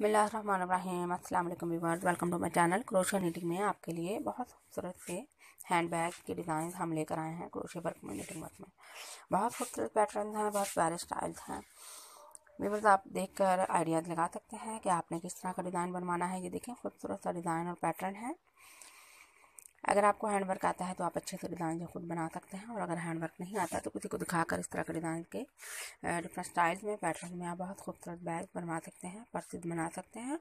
बिस्मिल्लाहिर्रहमानिर्रहीम। अस्सलाम वालेकुम viewers, welcome to my channel. Crochet knitting में आपके लिए बहुत खूबसूरत से हैंड बैग के डिज़ाइन हम लेकर आए हैं। क्रोशे वर्क में, नीटिंग वर्क में बहुत खूबसूरत पैटर्न हैं, बहुत प्यारे स्टाइल्स हैं। व्यूअर्स, आप देखकर आइडियाज़ लगा सकते हैं कि आपने किस तरह का डिज़ाइन बनवाना है। ये देखें, खूबसूरत सा डिज़ाइन और पैटर्न है। अगर आपको हैंड वर्क आता है तो आप अच्छे से डिज़ाइन जो खुद बना सकते हैं, और अगर हैंड वर्क नहीं आता तो किसी को दिखाकर इस तरह के डिज़ाइन के डिफरेंट स्टाइल्स में, पैटर्न में आप बहुत खूबसूरत बैग बनवा सकते हैं, पर्सेस बना सकते हैं।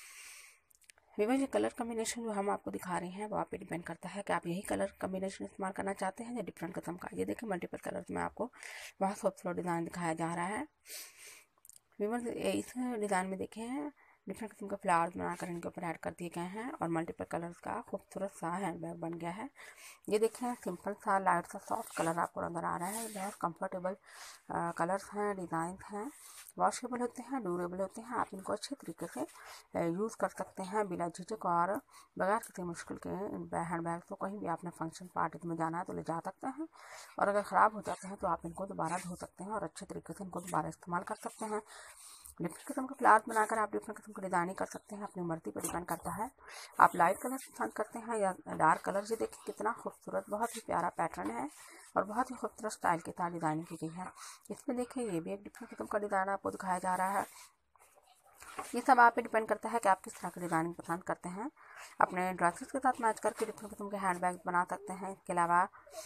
विवर, ये कलर कम्बिनेशन जो हम आपको दिखा रहे हैं वो आप पे डिपेंड करता है कि आप यही कलर कम्बिनेशन इस्तेमाल करना चाहते हैं या डिफरेंट किस्म का। ये देखिए, मल्टीपल कलर्स में आपको बहुत खूबसूरत डिज़ाइन दिखाया जा रहा है। विवर, इस डिज़ाइन में देखें डिफरेंट किस्म के फ्लावर्स बनाकर इनके ऊपर ऐड कर दिए गए हैं और मल्टीपल कलर्स का खूबसूरत सा हैंड बैग बन गया है। ये देखें, सिंपल सा लाइट सा सॉफ्ट कलर आपको नज़र आ रहा है। बहुत कंफर्टेबल कलर्स हैं, डिज़ाइन हैं, वॉशेबल होते हैं, ड्यूरेबल होते हैं। आप इनको अच्छे तरीके से यूज़ कर सकते हैं बिना झिझक और बगैर किसी मुश्किल के। इन हैंड बैग को कहीं भी आपने फंक्शन पार्टी में जाना है तो ले जा सकते हैं, और अगर ख़राब हो जाते हैं तो आप इनको दोबारा धो सकते हैं और अच्छे तरीके से इनको दोबारा इस्तेमाल कर सकते हैं। डिफरेंट किस्म के फ्लावर्स बनाकर आप डिफरेंट किस्म की डिज़ाइनिंग कर सकते हैं, अपनी मर्जी पर डिपेंड करता है आप लाइट कलर पसंद करते हैं या डार्क कलर। ये देखिए कितना खूबसूरत, बहुत ही प्यारा पैटर्न है और बहुत ही खूबसूरत स्टाइल के साथ डिज़ाइनिंग की गई है। इसमें देखिए, ये भी एक डिफरेंट किस्म का डिज़ाइन आपको दिखाया जा रहा है। ये सब आप पे डिपेंड करता है कि आप किस तरह की डिज़ाइनिंग पसंद करते हैं। अपने ड्रेसेस के साथ मैच करके डिफरेंट किस्म के हैंड बैग बना सकते हैं। इसके अलावा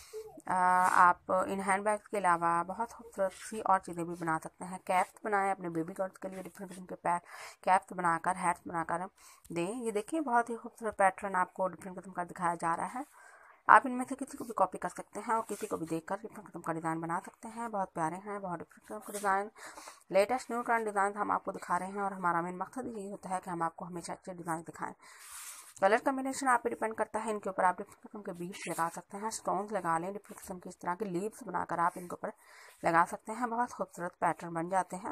आप इन हैंड बैग्स के अलावा बहुत खूबसूरत सी और चीज़ें भी बना सकते हैं। कैप्स बनाएं अपने बेबी गर्ल्स के लिए, डिफरेंट किस्म के कैप्स बनाकर, हैट्स बनाकर दें। ये देखिए, बहुत ही खूबसूरत पैटर्न आपको डिफरेंट किस्म का दिखाया जा रहा है। आप इनमें से किसी को भी कॉपी कर सकते हैं और किसी को भी देखकर डिफरेंट किस्म का डिज़ाइन बना सकते हैं। बहुत प्यारे हैं, बहुत डिफरेंट किस्म के design, latest new trend design हम आपको दिखा रहे हैं, और हमारा मेन मकसद यही होता है कि हम आपको हमेशा अच्छे डिज़ाइन दिखाएं। कलर कम्बिनेशन आप पे डिपेंड करता है। इनके ऊपर आप डिफरेंट किस्म के बीड्स लगा सकते हैं, स्टोन्स लगा लें, डिफरेंट किस्म की इस तरह के लीव्स बनाकर आप इनके ऊपर लगा सकते हैं। बहुत खूबसूरत पैटर्न बन जाते हैं।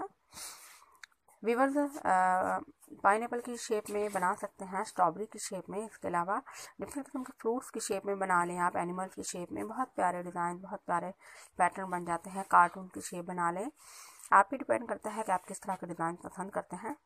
वीवर्स, पाइनएप्पल की शेप में बना सकते हैं, स्ट्रॉबेरी की शेप में। इसके अलावा डिफरेंट किस्म के फ्रूट्स की शेप में बना लें आप, एनिमल्स की शेप में। बहुत प्यारे डिज़ाइन, बहुत प्यारे पैटर्न बन जाते हैं। कार्टून की शेप बना लें। आप पे डिपेंड करता है कि आप किस तरह के डिज़ाइन पसंद करते हैं।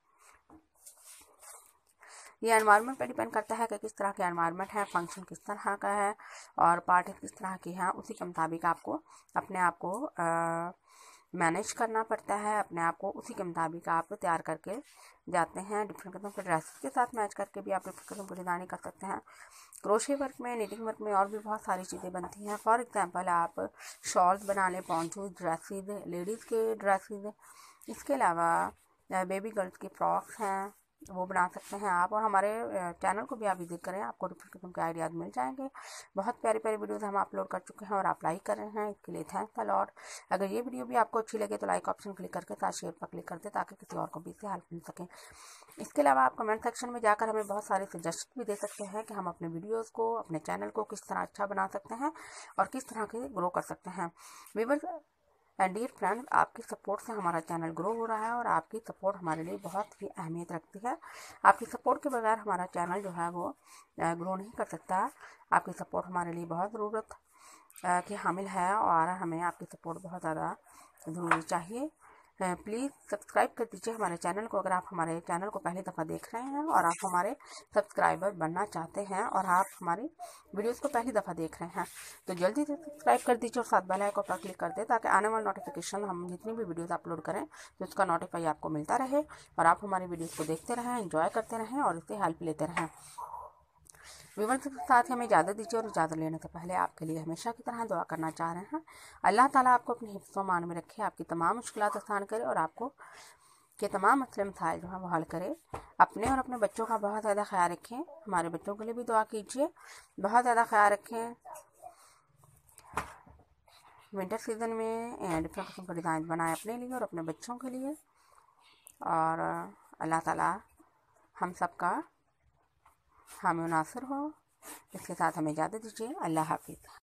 ये एनवायरनमेंट पर डिपेंड करता है कि किस तरह का एनवायरनमेंट है, फंक्शन किस तरह का है और पार्टी किस तरह की है। उसी के मुताबिक आपको अपने आप को मैनेज करना पड़ता है। अपने आप को उसी के मुताबिक आप तैयार करके जाते हैं। डिफरेंट किस्म के ड्रेसेस के साथ मैच करके भी आप डिफरेंट किस्म की डिज़ाइनिंग कर सकते हैं। क्रोशे वर्क में, निटिंग वर्क में और भी बहुत सारी चीज़ें बनती हैं। फॉर एग्जांपल, आप शॉल्स बना लें, पॉन्चोज, ड्रेसेस, लेडीज़ के ड्रेसेस। इसके अलावा बेबी गर्ल्स की फ्रॉक्स हैं, वो बना सकते हैं आप। और हमारे चैनल को भी आप विजिट करें, आपको डिफरेंट किस्म के आइडियाज़ मिल जाएंगे। बहुत प्यारी प्यारी वीडियोस हम अपलोड कर चुके हैं और आप लाइक कर रहे हैं, इसके लिए थैंक्स अ लॉट। अगर ये वीडियो भी आपको अच्छी लगे तो लाइक ऑप्शन क्लिक करके साथ शेयर पर क्लिक कर दें, ताकि किसी और को भी इससे हेल्प मिल सके। इसके अलावा आप कमेंट सेक्शन में जाकर हमें बहुत सारे सजेशन भी दे सकते हैं कि हम अपने वीडियोज़ को, अपने चैनल को किस तरह अच्छा बना सकते हैं और किस तरह के ग्रो कर सकते हैं। व्यूअर्स एंड डियर फ्रेंड्स, आपकी सपोर्ट से हमारा चैनल ग्रो हो रहा है और आपकी सपोर्ट हमारे लिए बहुत ही अहमियत रखती है। आपकी सपोर्ट के बगैर हमारा चैनल जो है वो ग्रो नहीं कर सकता। आपकी सपोर्ट हमारे लिए बहुत ज़रूरत की हामिल है और हमें आपकी सपोर्ट बहुत ज़्यादा ज़रूरी चाहिए। प्लीज़ सब्सक्राइब कर दीजिए हमारे चैनल को, अगर आप हमारे चैनल को पहली दफ़ा देख रहे हैं और आप हमारे सब्सक्राइबर बनना चाहते हैं और आप हमारी वीडियोस को पहली दफ़ा देख रहे हैं तो जल्दी से सब्सक्राइब कर दीजिए और साथ बेल आइकन पर क्लिक कर दें, ताकि आने वाले नोटिफिकेशन हम जितनी भी वीडियोस अपलोड करें तो उसका नोटिफाई आपको मिलता रहे और आप हमारी वीडियोज़ को देखते रहें, एंजॉय करते रहें और इससे हेल्प लेते रहें। व्यूअर्स के साथ हमें इजाज़त दीजिए, और इजाज़त लेने से पहले आपके लिए हमेशा की तरह दुआ करना चाह रहे हैं। अल्लाह ताला आपको अपने हिफ्ज़ मान में रखे, आपकी तमाम मुश्किलात आसान करे और आपको के तमाम मसले मसाइल जो हैं वो हल करे। अपने और अपने बच्चों का बहुत ज़्यादा ख्याल रखें। हमारे बच्चों के लिए भी दुआ कीजिए, बहुत ज़्यादा ख्याल रखें। विंटर सीज़न में डिफरेंट किस्म के डिज़ाइन बनाए अपने लिए और अपने बच्चों के लिए, और अल्लाह ताला हम सबका हामी नासिर हो। इसके साथ हमें इजाज़त दीजिए। अल्लाह हाफिज़।